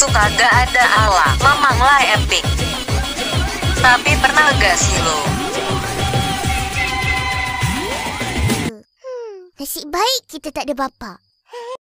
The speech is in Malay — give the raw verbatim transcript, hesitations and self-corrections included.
tuh kagak ada Allah, memanglah epic. Tapi pernah gak sih lo? Hmm, nasib baik kita tak ada bapa.